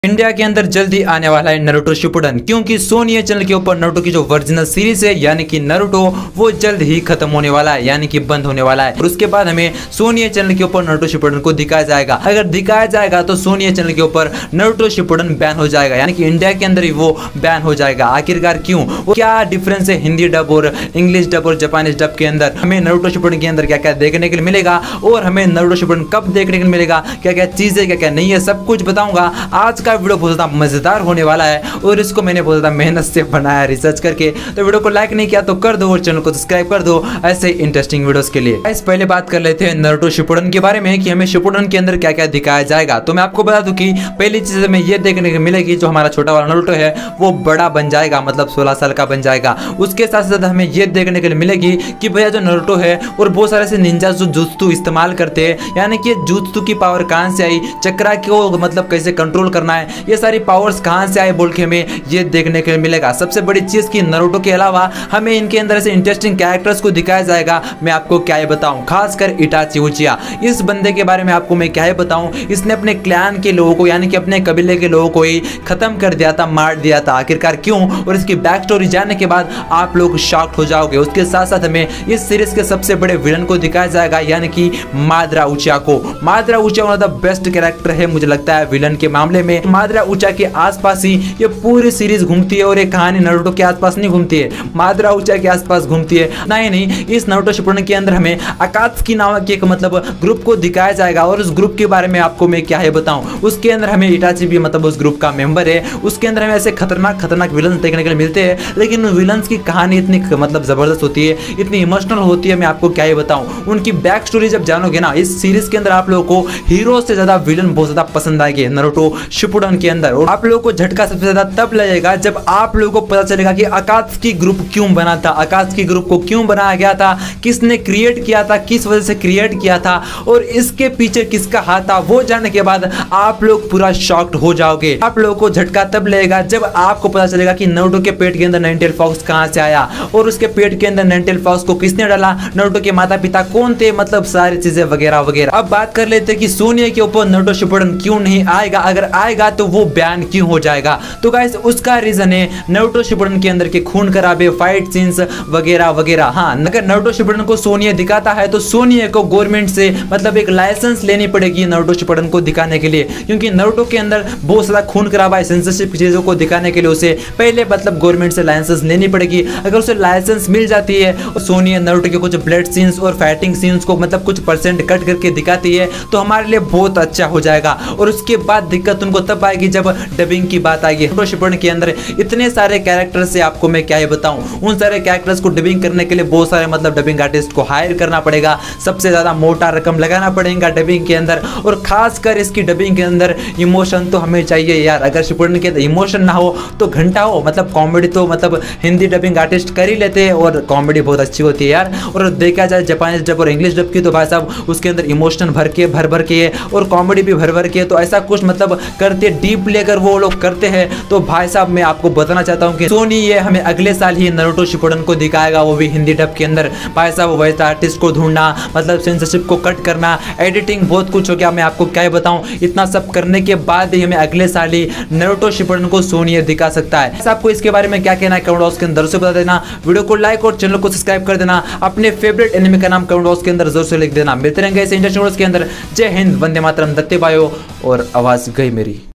India के अंदर जल्दी आने वाला है नारुतो शिपुडन, क्योंकि सोनी चैनल के ऊपर नारुतो की जो ओरिजिनल सीरीज है यानी कि नारुतो वो जल्द ही खत्म होने वाला है, यानी कि बंद होने वाला है। और उसके बाद हमें सोनी चैनल के ऊपर नारुतो शिपुडन को दिखाया जाएगा। अगर दिखाया जाएगा तो सोनी चैनल के ऊपर नारुतो शिपुडन बैन हो जाएगा, यानी कि इंडिया के अंदर ही वो बैन हो जाएगा। आखिरकार क्यों, क्या डिफरेंस है हिंदी डब और इंग्लिश डब और जापानीज डब के अंदर? हमें नारुतो शिपुडन के अंदर क्या क्या देखने के लिए मिलेगा और हमें नारुतो शिपुडन कब देखने को मिलेगा, क्या क्या चीजें क्या क्या नहीं है, सब कुछ बताऊंगा। आज का वीडियो बहुत ज्यादा मजेदार होने वाला है और इसको मैंने बहुत ज्यादा मेहनत से बनाया, रिसर्च करके। तो वीडियो को लाइक नहीं किया तो कर दो और चैनल को सब्सक्राइब कर दो ऐसे इंटरेस्टिंग वीडियोस के लिए। गाइस पहले बात कर लेते हैं नारुतो शिपुडन के बारे में कि हमें शिपुडन के अंदर क्या क्या दिखाया जाएगा। तो मैं आपको बता दूं कि पहली चीज हमें ये देखने को मिलेगी, जो हमारा छोटा वाला नारुतो है वो बड़ा बन जाएगा, मतलब 16 साल का बन जाएगा। उसके साथ साथ हमें ये देखने के लिए मिलेगी कि भैया जो नारुतो है और बहुत सारे से निंजा जो जुत्सु इस्तेमाल करते हैं, यानी कि जुत्सु की पावर कहां से आई, चक्रा को मतलब कैसे कंट्रोल करना है, ये सारी पावर्स कहां से आए बोल के हमें ये देखने के लिए मिलेगा। सबसे बड़ी चीज की नारुतो के अलावा हमें इनके अंदर से इंटरेस्टिंग कैरेक्टर्स को दिखाया जाएगा। मैं आपको क्या ही बताऊं, खासकर इटाची उचिया, इस बंदे के बारे में आपको मैं क्या ही बताऊं। इसने अपने क्लैन के लोगों को यानी कि अपने कबीले के लोगों को ही खत्म कर दिया था, मार दिया था। आखिरकार क्यों, और इसकी बैक स्टोरी जानने के बाद आप लोग शॉक्ड हो जाओगे। उसके साथ साथ हमें इस सीरीज के सबसे बड़े विलन को दिखाया जाएगा, यानी कि मादरा उचिया को। Madara Uchiha one of the best character है मुझे लगता है विलन के मामले में। मादरा उचिया के आसपास ही ये पूरी सीरीज घूमती है और ये कहानी नारुतो के आसपास नहीं घूमती है, मादरा उचिया के आसपास घूमती है। नहीं, इस नारुतो शिपुडन के अंदर हमें अकात्सुकी नामक एक मतलब ग्रुप को दिखाया जाएगा और उस ग्रुप के बारे में आपको मैं क्या है बताऊं। उसके अंदर हमें इटाची भी मतलब उस ग्रुप का मेंबर है। उसके अंदर हमें ऐसे खतरनाक विलन देखने के लिए मिलते हैं, लेकिन विलन्स की कहानी इतनी मतलब जबरदस्त होती है, इतनी इमोशनल होती है, मैं आपको क्या ही बताऊं। उनकी बैक स्टोरी जब जानोगे ना इस सीरीज के अंदर, आप लोगों को हीरो से ज्यादा विलन बहुत ज्यादा पसंद आएंगे नारुतो शिपुडन के अंदर। और आप लोगों को झटका सबसे ज्यादा तब लगेगा जब आप लोगों को पता चलेगा कि अकात्सुकी ग्रुप क्यों बना था, अकात्सुकी ग्रुप को क्यों बनाया गया था, किसने क्रिएट किया था, किस वजह से क्रिएट किया था और इसके पीछे किसका हाथ था। वो जानने के बाद आप लोग पूरा शॉक्ड हो जाओगे। आप लोगों को झटका तब लगेगा जब आपको पता चलेगा कि नारुतो के पेट के अंदर नाइनटेल फॉक्स कहां से आया और उसके पेट के अंदर नाइनटेल फॉक्स को किसने डाला, नारुतो के माता पिता कौन थे, मतलब सारी चीजें वगैरह वगैरह। अब बात कर लेते हैं कि सोनी के ऊपर नारुतो शिपुडन क्यों नहीं आएगा, अगर आएगा तो वो बैन क्यों हो जाएगा। तो गाइस उसका रीजन है नारुतो शिपुडन के अंदर के खून खराबे, फाइट सीन्स वगैरह वगैरह। हाँ, अगर नारुतो शिपुडन को सोनी दिखाता है तो सोनी को गवर्नमेंट से मतलब एक लाइसेंस लेनी पड़ेगी नारुतो शिपुडन को दिखाने के लिए, क्योंकि नारुतो के अंदर बहुत सारा खून खराबा है, सेंसरशिप चीजों को दिखाने के लिए उसे पहले मतलब गवर्नमेंट से लाइसेंस लेनी पड़ेगी। अगर उसे लाइसेंस मिल जाती है और सोनी नारुतो के कुछ ब्लड सीन्स और फाइटिंग सीन्स को मतलब कुछ परसेंट कट करके दिखाती है तो हमारे लिए बहुत अच्छा हो जाएगा। और उसके बाद दिक्कत उनको तब आएगी जब डबिंग की बात आएगी। नारुतो शिपुडन के अंदर इतने सारे कैरेक्टर्स से आपको मैं क्या ही बताऊं, उन सारे कैरेक्टर्स को डबिंग करने के लिए बहुत सारे मतलब डबिंग आर्टिस्ट को हायर करना पड़ेगा, सबसे ज्यादा मोटा रकम लगाना पड़ेगा डबिंग के अंदर। और खासकर इसकी डबिंग के अंदर इमोशन तो हमें चाहिए यार। अगर शिपुडन के अंदर इमोशन ना हो तो घंटा हो, मतलब कॉमेडी तो मतलब हिंदी डबिंग आर्टिस्ट कर ही लेते हैं और कॉमेडी बहुत अच्छी होती है यार। और देखा जाए जापानीज डब और इंग्लिश डब की तो भाई साहब उसके अंदर इमोशन भर भर के और कॉमेडी भी भर के, तो ऐसा कुछ मतलब करते डीपली अगर वो लोग करते हैं तो भाई साहब मैं आपको बताना चाहता हूं कि सोनी ये हमें अगले साल ही नारुतो शिपुडन को दिखाएगा, वो भी हिंदी डब के अंदर। भाई साहब वैसा आर्टिस्ट को ढूंढना, मतलब सेंसरशिप को कट करना, एडिटिंग बहुत कुछ हो गया, मैं आपको क्या बताऊं। इतना सब करने के बाद ही हमें अगले साल ही नारुतो शिपुडन को सोनी दिखा सकता है। आपको इसके बारे में क्या कहना है कमेंट बॉक्स के अंदर से बता देना। वीडियो को लाइक और चैनल को सब्सक्राइब कर देना। अपने फेवरेट एनिमे का नाम कमेंट बॉक्स के अंदर जरूर से लिख देना। मिलते रहेंगे ऐसे इंटरेस्टिंग वीडियोस के अंदर। जय हिंद, वंदे मातरम, दत्ते बायो। और आवाज गई मेरी।